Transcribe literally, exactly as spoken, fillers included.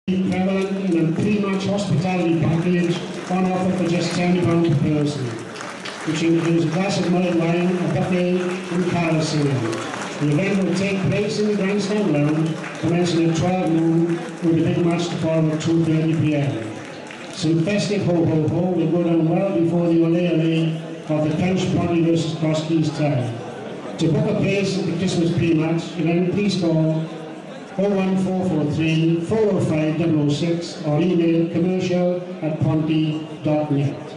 prevalent in a pre-match hospitality package on offer for just ten pounds per person, which includes a glass of mulled wine, a buffet and carousel. The event will take place in the Grandstand Lounge, commencing at twelve noon, with the big match to follow at two thirty p m. Some festive ho-ho-ho will go down well before the ole-ole of the Pinch Ponty versus Crosskeys tie. To book a place at the Christmas pre-match, then please call oh one four four three, four oh five, double oh six or email commercial at ponty dot net.